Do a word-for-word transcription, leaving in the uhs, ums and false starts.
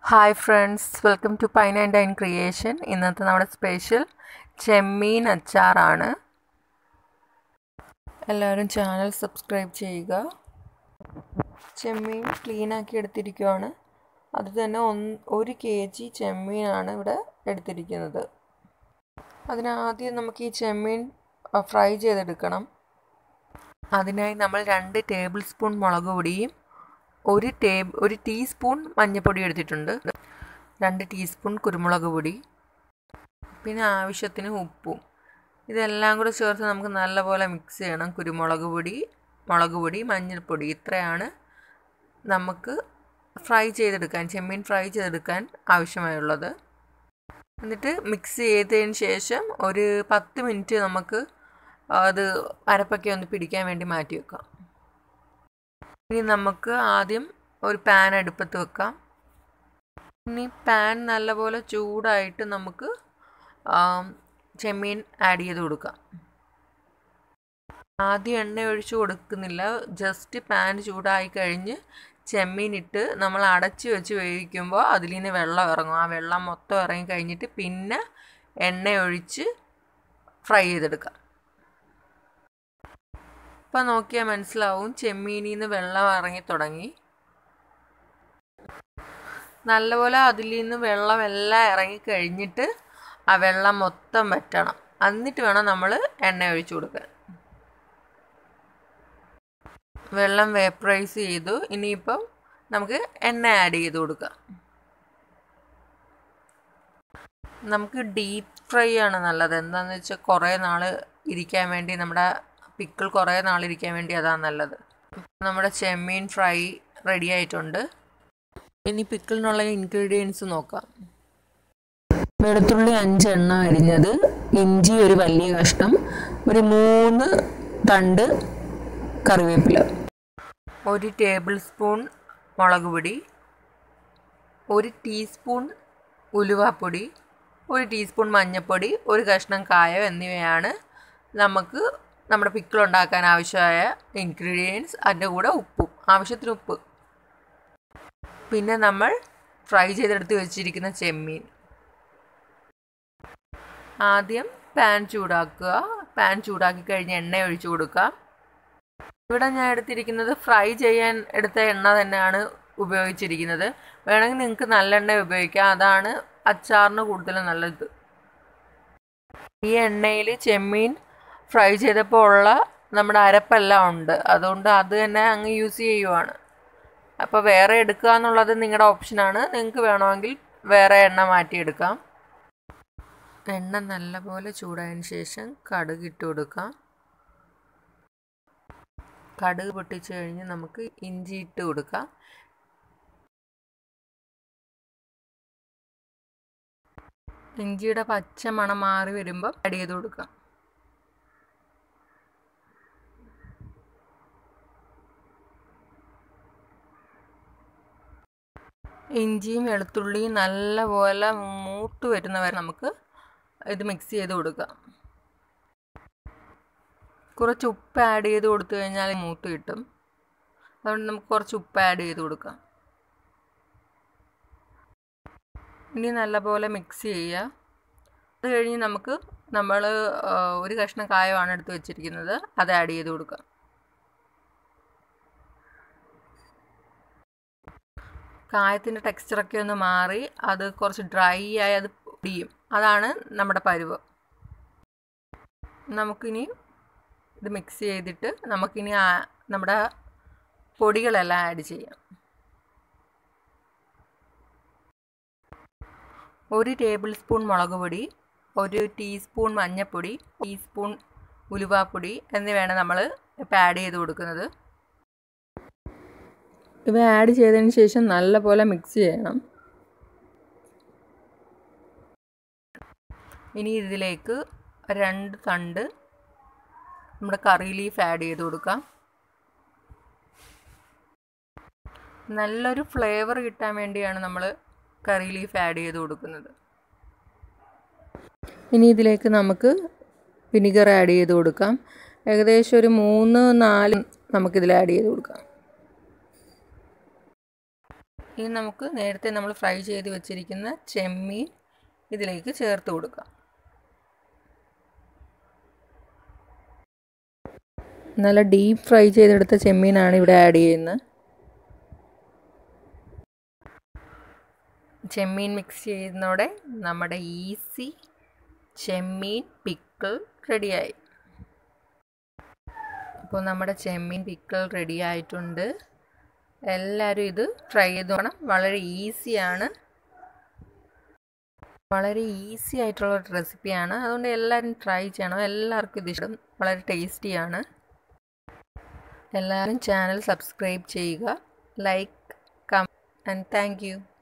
Hi friends, welcome to pine and dine creation. ഇന്നത്തെ നമ്മുടെ special ചെമ്മീൻ അച്ചാറാണ്. എല്ലാവരും ചാനൽ സബ്സ്ക്രൈബ് ചെയ്യുക. ചെമ്മീൻ ക്ലീനാക്കി എടുത്തിരിക്കുകയാണ്. അത് തന്നെ ഒന്ന് ഒരു കെ ജി ചെമ്മീനാണ് ഇവിടെ എടുത്തിരിക്കുന്നത്. അതിനാദ്യം നമുക്ക് ഈ ചെമ്മീൻ ഫ്രൈ ചെയ്തെടുക്കണം. അതിനായി നമ്മൾ രണ്ട് ടേബിൾ സ്പൂൺ മുളക് പൊടിയും ഒരു ടേബിൾ ഒരു ടീസ്പൂൺ മഞ്ഞൾപ്പൊടി എടുത്തിട്ടുണ്ട്, രണ്ട് ടീസ്പൂൺ കുരുമുളക് പൊടി, പിന്നെ ആവശ്യത്തിന് ഉപ്പും. ഇതെല്ലാം കൂടെ ചേർത്ത് നമുക്ക് നല്ലപോലെ മിക്സ് ചെയ്യണം. കുരുമുളക് പൊടി, മുളക് പൊടി, മഞ്ഞൾപ്പൊടി ഇത്രയാണ് നമുക്ക് ഫ്രൈ ചെയ്തെടുക്കാൻ, ചെമ്മീൻ ഫ്രൈ ചെയ്തെടുക്കാൻ ആവശ്യമായുള്ളത്. എന്നിട്ട് മിക്സ് ചെയ്തതിന് ശേഷം ഒരു പത്ത് മിനിറ്റ് നമുക്ക് അത് അരപ്പൊക്കെ ഒന്ന് പിടിക്കാൻ വേണ്ടി മാറ്റി വെക്കാം. ഇനി നമുക്ക് ആദ്യം ഒരു പാൻ അടുപ്പത്ത് വെക്കാം. ഇനി പാൻ നല്ലപോലെ ചൂടായിട്ട് നമുക്ക് ചെമ്മീൻ ആഡ് ചെയ്ത് കൊടുക്കാം. ആദ്യം എണ്ണ ഒഴിച്ച് കൊടുക്കുന്നില്ല, ജസ്റ്റ് പാൻ ചൂടായി കഴിഞ്ഞ് ചെമ്മീൻ ഇട്ട് നമ്മൾ അടച്ച് വെച്ച് വേവിക്കുമ്പോൾ അതിൽ നിന്ന് വെള്ളം ഇറങ്ങും. ആ വെള്ളം മൊത്തം ഇറങ്ങി കഴിഞ്ഞിട്ട് പിന്നെ എണ്ണ ഒഴിച്ച് ഫ്രൈ ചെയ്തെടുക്കാം. ഇപ്പം നോക്കിയാൽ മനസ്സിലാവും ചെമ്മീനിൽ നിന്ന് വെള്ളം ഇറങ്ങി തുടങ്ങി. നല്ലപോലെ അതിൽ നിന്ന് വെള്ളം എല്ലാം ഇറങ്ങി കഴിഞ്ഞിട്ട് ആ വെള്ളം മൊത്തം വറ്റണം. എന്നിട്ട് വേണം നമ്മൾ എണ്ണ ഒഴിച്ചു കൊടുക്കാൻ. വെള്ളം വേപ്പറൈസ് ചെയ്തു. ഇനിയിപ്പം നമുക്ക് എണ്ണ ആഡ് ചെയ്ത് കൊടുക്കാം. നമുക്ക് ഡീപ്പ് ഫ്രൈ ആണ് നല്ലത്. എന്താണെന്ന് വെച്ചാൽ കുറേ നാൾ ഇരിക്കാൻ വേണ്ടി, നമ്മുടെ പിക്കിൾ കുറേ നാളിരിക്കാൻ വേണ്ടി അതാണ് നല്ലത്. നമ്മുടെ ചെമ്മീൻ ഫ്രൈ റെഡി ആയിട്ടുണ്ട്. ഇനി പിക്കിളിനുള്ള ഇൻഗ്രീഡിയൻസ് നോക്കാം. വെളുത്തുള്ളി അഞ്ചെണ്ണം അരിഞ്ഞത്, ഇഞ്ചി ഒരു വലിയ കഷ്ണം, ഒരു മൂന്ന് തണ്ട് കറിവേപ്പില, ഒരു ടേബിൾ സ്പൂൺ മുളക് പൊടി, ഒരു ടീസ്പൂൺ ഉലുവാപ്പൊടി, ഒരു ടീസ്പൂൺ മഞ്ഞൾപ്പൊടി, ഒരു കഷ്ണം കായം എന്നിവയാണ് നമുക്ക് നമ്മുടെ പിക്കിൾ ഉണ്ടാക്കാൻ ആവശ്യമായ ഇൻഗ്രീഡിയൻസ്. അതിൻ്റെ കൂടെ ഉപ്പും, ആവശ്യത്തിന് ഉപ്പ്. പിന്നെ നമ്മൾ ഫ്രൈ ചെയ്തെടുത്ത് വെച്ചിരിക്കുന്ന ചെമ്മീൻ. ആദ്യം പാൻ ചൂടാക്കുക. പാൻ ചൂടാക്കി കഴിഞ്ഞ് എണ്ണ ഒഴിച്ചു കൊടുക്കുക. ഇവിടെ ഞാൻ എടുത്തിരിക്കുന്നത് ഫ്രൈ ചെയ്യാൻ എടുത്ത എണ്ണ തന്നെയാണ് ഉപയോഗിച്ചിരിക്കുന്നത്. വേണമെങ്കിൽ നിങ്ങൾക്ക് നല്ലെണ്ണ ഉപയോഗിക്കാം, അതാണ് അച്ചാറിന് കൂടുതൽ നല്ലത്. ഈ എണ്ണയിൽ ചെമ്മീൻ ഫ്രൈ ചെയ്തപ്പോൾ ഉള്ള നമ്മുടെ അരപ്പെല്ലാം ഉണ്ട്, അതുകൊണ്ട് അത് തന്നെ അങ്ങ് യൂസ് ചെയ്യുവാണ്. അപ്പോൾ വേറെ എടുക്കുക എന്നുള്ളത് നിങ്ങളുടെ ഓപ്ഷനാണ്. നിങ്ങൾക്ക് വേണമെങ്കിൽ വേറെ എണ്ണ മാറ്റിയെടുക്കാം. എണ്ണ നല്ലപോലെ ചൂടായതിന് ശേഷം കടുക് ഇട്ട് കൊടുക്കാം. കടുക് പൊട്ടിച്ച് കഴിഞ്ഞ് നമുക്ക് ഇഞ്ചി ഇട്ട് കൊടുക്കാം. ഇഞ്ചിയുടെ പച്ച മണം മാറി വരുമ്പോൾ ആഡ് ചെയ്ത് കൊടുക്കാം. ഇഞ്ചിയും വെളുത്തുള്ളിയും നല്ലപോലെ മൂത്ത് വരുന്നവരെ നമുക്ക് ഇത് മിക്സ് ചെയ്ത് കൊടുക്കാം. കുറച്ച് ഉപ്പ് ആഡ് ചെയ്ത് കൊടുത്തു കഴിഞ്ഞാൽ മൂത്ത് കിട്ടും. അതുകൊണ്ട് നമുക്ക് കുറച്ച് ഉപ്പ് ആഡ് ചെയ്ത് കൊടുക്കാം. ഇനി നല്ലപോലെ മിക്സ് ചെയ്യുക. അത് കഴിഞ്ഞ് നമുക്ക് നമ്മൾ ഒരു കഷ്ണം കായമാണ് എടുത്ത് വെച്ചിരിക്കുന്നത്, അത് ആഡ് ചെയ്ത് കൊടുക്കാം. കായത്തിൻ്റെ ടെക്സ്ചറൊക്കെ ഒന്ന് മാറി അത് കുറച്ച് ഡ്രൈ ആയി അത് പൊടിയും. അതാണ് നമ്മുടെ പരുവം. നമുക്കിനി ഇത് മിക്സ് ചെയ്തിട്ട് നമുക്കിനി നമ്മുടെ പൊടികളെല്ലാം ആഡ് ചെയ്യാം. ഒരു ടേബിൾ സ്പൂൺ മുളക് പൊടി, ഒരു ടീസ്പൂൺ മഞ്ഞൾപ്പൊടി, ടീസ്പൂൺ ഉലുവാപ്പൊടി എന്നിവയാണ് നമ്മൾ ഇപ്പോൾ ആഡ് ചെയ്ത് കൊടുക്കുന്നത്. ഇവ ആഡ് ചെയ്തതിന് ശേഷം നല്ലപോലെ മിക്സ് ചെയ്യണം. ഇനി ഇതിലേക്ക് രണ്ട് തണ്ട് നമ്മുടെ കറി ലീഫ് ആഡ് ചെയ്ത് കൊടുക്കാം. നല്ലൊരു ഫ്ലേവർ കിട്ടാൻ വേണ്ടിയാണ് നമ്മൾ കറി ലീഫ് ആഡ് ചെയ്ത് കൊടുക്കുന്നത്. ഇനി ഇതിലേക്ക് നമുക്ക് വിനിഗർ ആഡ് ചെയ്ത് കൊടുക്കാം. ഏകദേശം ഒരു മൂന്ന് നാല് നമുക്കിതിൽ ആഡ് ചെയ്ത് കൊടുക്കാം. ഇനി നമുക്ക് നേരത്തെ നമ്മൾ ഫ്രൈ ചെയ്ത് വെച്ചിരിക്കുന്ന ചെമ്മീൻ ഇതിലേക്ക് ചേർത്ത് കൊടുക്കാം. നല്ല ഡീപ്പ് ഫ്രൈ ചെയ്തെടുത്ത ചെമ്മീനാണ് ഇവിടെ ആഡ് ചെയ്യുന്നത്. ചെമ്മീൻ മിക്സ് ചെയ്യുന്നതോടെ നമ്മുടെ ഈസി ചെമ്മീൻ പിക്കിൾ റെഡിയായി. അപ്പോൾ നമ്മുടെ ചെമ്മീൻ പിക്കിൾ റെഡി ആയിട്ടുണ്ട്. എല്ലാവരും ഇത് ട്രൈ ചെയ്ത് നോക്കണം. വളരെ ഈസിയാണ്, വളരെ ഈസി ആയിട്ടുള്ള റെസിപ്പിയാണ്. അതുകൊണ്ട് എല്ലാവരും ട്രൈ ചെയ്യണം. എല്ലാവർക്കും ഇത് ഇഷ്ടം. വളരെ ടേസ്റ്റിയാണ്. എല്ലാവരും ചാനൽ സബ്സ്ക്രൈബ് ചെയ്യുക, like, comment and thank U.